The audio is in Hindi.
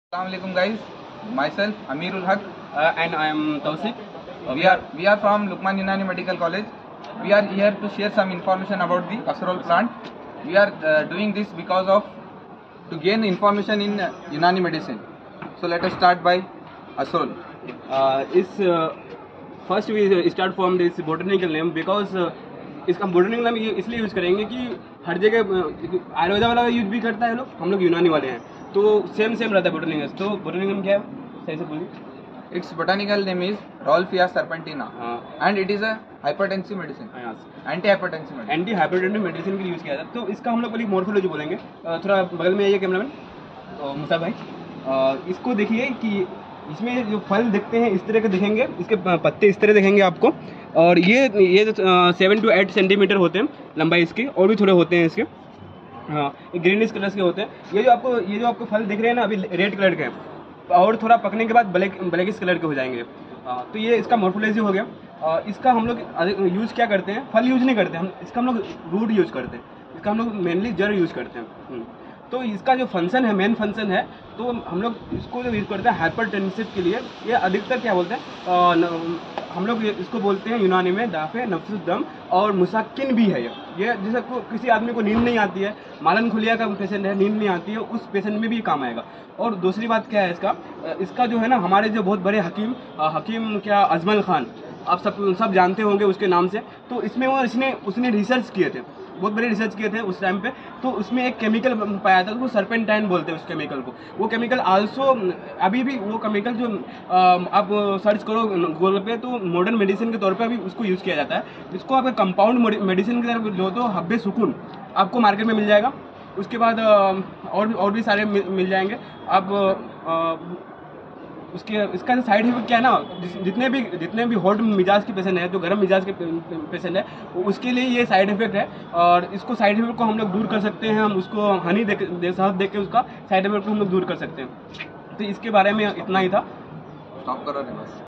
Assalamualaikum guys, myself Amirul Haq. And I am Tausik. We are from Lukman Unani Medical College. We are here to share some information about the Asrol plant. We are doing this because of to gain information in Unani medicine. So let us start by Asrol. First we start from this botanical name because इसका botanical नाम इसलिए यूज़ करेंगे कि हर जगह आयुर्वेदा वाला यूज भी करता है लोग, हम लोग यूनानी वाले हैं तो सेम रहता है botanical. तो botanical नाम क्या है, सही से बोलिए. Its botanical name is Rolfia serpentina and it is a hypertensive medicine. Anti-hypertensive medicine. Anti-hypertensive medicine के लिए यूज़ किया जाता है. तो इसका हम लोग पहले मॉर्फोलॉजी बोलेंगे. थोड़ा बगल में आइए कैमरामैन मुसा भाई. इसको देखिए कि इसमें जो फल दिखते हैं इस तरह के दिखेंगे, इसके पत्ते इस तरह दिखेंगे आपको. और ये 7 to 8 सेंटीमीटर होते हैं लंबाई इसकी, और भी थोड़े होते हैं इसके. हाँ, ग्रीनिश कलर के होते हैं. ये जो आपको फल दिख रहे हैं ना, अभी रेड कलर के हैं और थोड़ा पकने के बाद ब्लैकिश कलर के हो जाएंगे. तो ये इसका मॉर्फोलॉजी हो गया. इसका हम लोग यूज़ क्या करते हैं, फल यूज़ नहीं करते हम, इसका हम लोग रूट यूज़ करते हैं. इसका हम लोग मेनली जड़ यूज़ करते हैं. तो इसका जो फंक्शन है, मेन फंक्शन है, तो हम लोग इसको जो यूज़ करते हैं हाइपरटेंसिव के लिए. ये अधिकतर क्या बोलते हैं, हम लोग इसको बोलते हैं यूनानी में दाफे नफ्सुद्दम, और मुसाकिन भी है. ये जैसे किसी आदमी को नींद नहीं आती है, मालन खुलिया का पेशेंट है, नींद नहीं आती है, उस पेशेंट में भी काम आएगा. और दूसरी बात क्या है इसका जो है ना, हमारे जो बहुत बड़े हकीम क्या अजमल खान, आप सब जानते होंगे उसके नाम से. तो इसमें उसने रिसर्च किए थे, बहुत बड़े रिसर्च किए थे उस टाइम पे. तो उसमें एक केमिकल पाया था, उसको सर्पेंटाइन बोलते हैं उस केमिकल को. वो केमिकल आल्सो अभी भी वो केमिकल जो आप सर्च करो गूगल पे, तो मॉडर्न मेडिसिन के तौर पे अभी उसको यूज़ किया जाता है. इसको आप कंपाउंड मेडिसिन की तरफ लो तो हब्बे सुकून आपको मार्केट में मिल जाएगा. उसके बाद और भी सारे मिल जाएंगे. आप इसका साइड इफेक्ट क्या है ना, जितने भी हॉट मिजाज के पेशेंट है, जो गर्म मिजाज के पेशेंट है, उसके लिए ये साइड इफेक्ट है. और इसको साइड इफेक्ट को हम लोग दूर कर सकते हैं. हम उसको हनी शहद दे के उसका साइड इफेक्ट को हम लोग दूर कर सकते हैं. तो इसके बारे में इतना ही था. स्टॉप करो.